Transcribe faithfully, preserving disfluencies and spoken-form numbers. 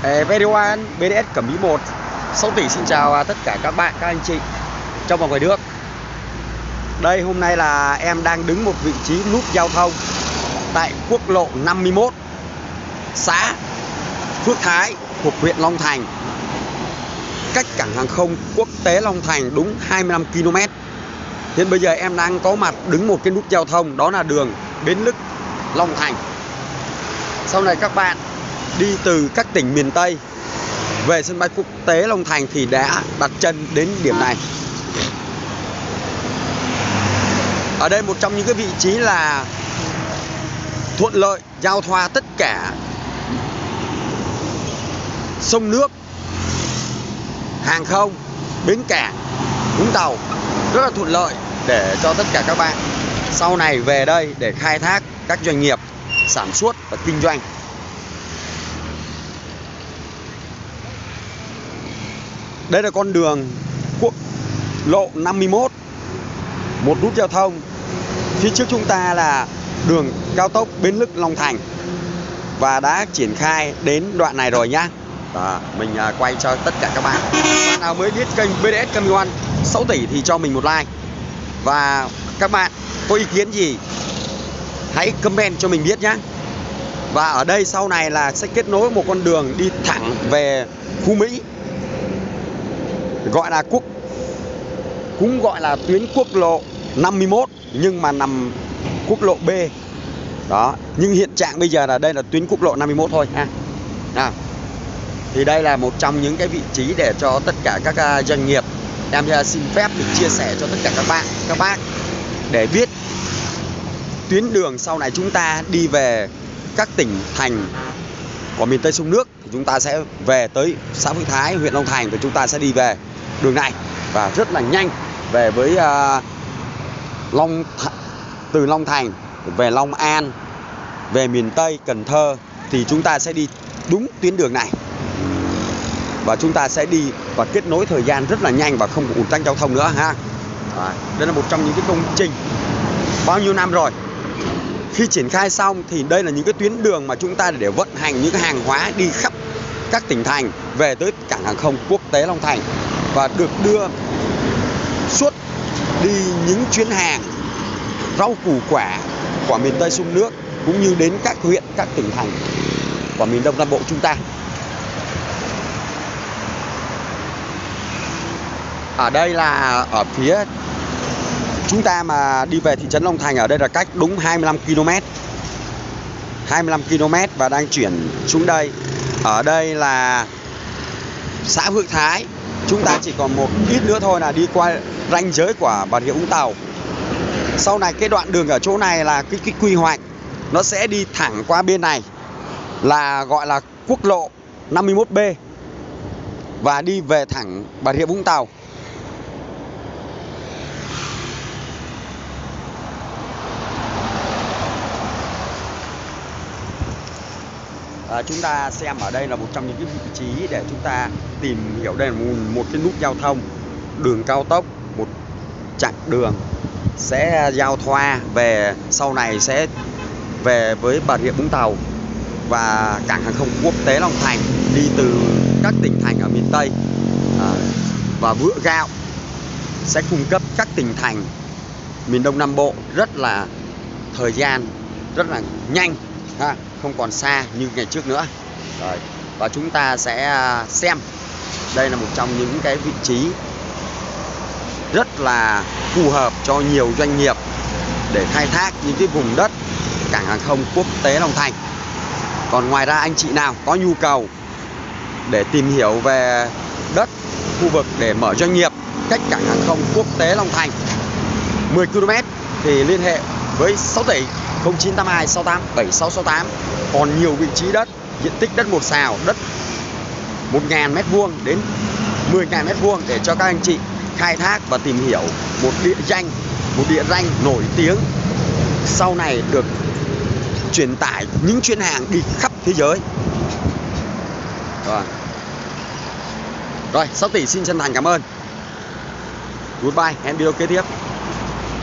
Everyone, bê đê ét Cẩm Mỹ một, sáu tỷ xin chào tất cả các bạn, các anh chị trong và ngoài nước. Đây, hôm nay là em đang đứng một vị trí nút giao thông tại quốc lộ năm mươi mốt, xã Phước Thái thuộc huyện Long Thành, cách cảng hàng không quốc tế Long Thành đúng hai mươi lăm ki lô mét. Hiện bây giờ em đang có mặt đứng một cái nút giao thông, đó là đường Bến Lức, Long Thành. Sau này các bạn đi từ các tỉnh miền Tây về sân bay quốc tế Long Thành thì đã đặt chân đến điểm này. Ở đây một trong những cái vị trí là thuận lợi giao thoa tất cả sông nước, hàng không, bến cảng, Vũng Tàu, rất là thuận lợi để cho tất cả các bạn sau này về đây để khai thác các doanh nghiệp sản xuất và kinh doanh. Đây là con đường quốc lộ năm mươi mốt, một nút giao thông. Phía trước chúng ta là đường cao tốc Bến Lức Long Thành và đã triển khai đến đoạn này rồi nhá. Đó, mình quay cho tất cả các bạn. Bạn nào mới biết kênh bê đê ét Cẩm Mỹ một sáu tỷ thì cho mình một like. Và các bạn có ý kiến gì hãy comment cho mình biết nhé. Và ở đây sau này là sẽ kết nối một con đường đi thẳng về Phú Mỹ, gọi là quốc cũng gọi là tuyến quốc lộ năm mươi mốt nhưng mà nằm quốc lộ B. Đó, nhưng hiện trạng bây giờ là đây là tuyến quốc lộ năm mươi mốt thôi ha. Nào, thì đây là một trong những cái vị trí để cho tất cả các doanh nghiệp, em xin phép được chia sẻ cho tất cả các bạn, các bác để biết tuyến đường sau này chúng ta đi về các tỉnh thành của miền Tây sông nước thì chúng ta sẽ về tới xã Phước Thái, huyện Long Thành, thì chúng ta sẽ đi về đường này và rất là nhanh về với uh, Long Th từ Long Thành về Long An, về miền Tây Cần Thơ thì chúng ta sẽ đi đúng tuyến đường này và chúng ta sẽ đi và kết nối thời gian rất là nhanh và không ùn tắc giao thông nữa ha. À, đây là một trong những cái công trình bao nhiêu năm rồi. Khi triển khai xong thì đây là những cái tuyến đường mà chúng ta để vận hành những hàng hóa đi khắp các tỉnh thành về tới cảng hàng không quốc tế Long Thành và được đưa suốt đi những chuyến hàng rau củ quả của miền Tây sông nước cũng như đến các huyện, các tỉnh thành của miền Đông Nam Bộ chúng ta. Ở đây là ở phía chúng ta mà đi về thị trấn Long Thành, ở đây là cách đúng hai mươi lăm ki lô mét. hai mươi lăm ki lô mét và đang chuyển xuống đây. Ở đây là xã Phước Thái. Chúng ta chỉ còn một ít nữa thôi là đi qua ranh giới của Bà Rịa Vũng Tàu. Sau này cái đoạn đường ở chỗ này là cái, cái quy hoạch nó sẽ đi thẳng qua bên này là gọi là quốc lộ năm mươi mốt B và đi về thẳng Bà Rịa Vũng Tàu. À, chúng ta xem ở đây là một trong những cái vị trí để chúng ta tìm hiểu. Đây là một, một cái nút giao thông đường cao tốc, một chặng đường sẽ giao thoa về sau này sẽ về với Bà Rịa Vũng Tàu và cảng hàng không quốc tế Long Thành, đi từ các tỉnh thành ở miền Tây à, và vựa gạo sẽ cung cấp các tỉnh thành miền Đông Nam Bộ rất là thời gian rất là nhanh ha, không còn xa như ngày trước nữa. Rồi, và chúng ta sẽ xem đây là một trong những cái vị trí rất là phù hợp cho nhiều doanh nghiệp để khai thác những cái vùng đất cảng hàng không quốc tế Long Thành. Còn ngoài ra anh chị nào có nhu cầu để tìm hiểu về đất, khu vực để mở doanh nghiệp cách cảng hàng không quốc tế Long Thành mười ki lô mét thì liên hệ với sáu tỷ không chín tám hai sáu tám bảy sáu sáu tám. Còn nhiều vị trí đất, diện tích đất một sào, đất một nghìn mét vuông đến mười nghìn mét vuông để cho các anh chị khai thác và tìm hiểu một địa danh, một địa danh nổi tiếng sau này được truyền tải những chuyến hàng đi khắp thế giới. Rồi, rồi sáu tỷ xin chân thành cảm ơn. Goodbye, hẹn video kế tiếp.